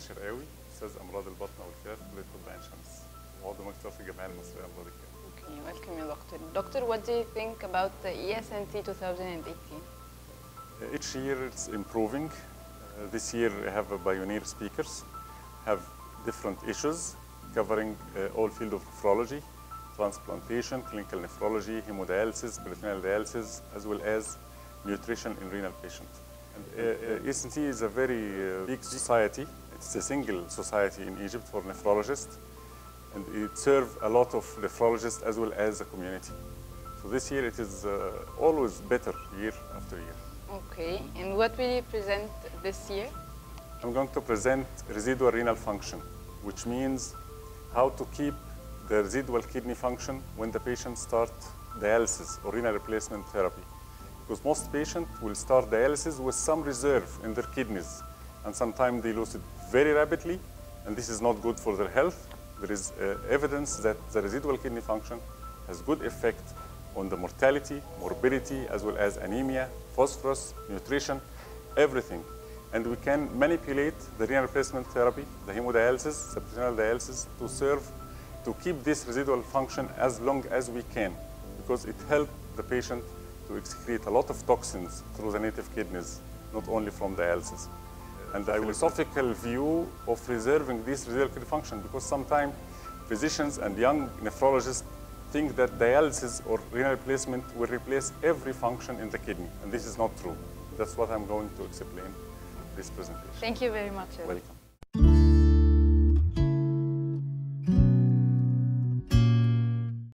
شرقاوي، أستاذ أمراض البطن والكلى في كلية طب عين شمس، وعضو مكتب في الجمعية المصرية لأمراض الكلى. Okay, welcome you, doctor. Doctor, what do you think about the ESNT 2018? Each year it's improving. This year we have pioneer speakers, have different issues covering all field of nephrology, transplantation, clinical nephrology, hemodialysis, peritoneal dialysis, as well as nutrition in renal patients. ESNT is a very big society. It's a single society in Egypt for nephrologists, and it serves a lot of nephrologists as well as the community. So this year it is always better year after year. Okay, and what will you present this year? I'm going to present residual renal function, which means how to keep the residual kidney function when the patient starts dialysis or renal replacement therapy. Because most patients will start dialysis with some reserve in their kidneys, and sometimes they lose it very rapidly, and this is not good for their health. There is evidence that the residual kidney function has good effect on the mortality, morbidity, as well as anemia, phosphorus, nutrition, everything. And we can manipulate the renal replacement therapy, the hemodialysis, the peritoneal dialysis, to serve to keep this residual function as long as we can, because it helps the patient to excrete a lot of toxins through the native kidneys, not only from dialysis. And the philosophical view of preserving this residual kidney function, because sometimes physicians and young nephrologists think that dialysis or renal replacement will replace every function in the kidney, and this is not true. That's what I'm going to explain in this presentation. Thank you very much. Welcome.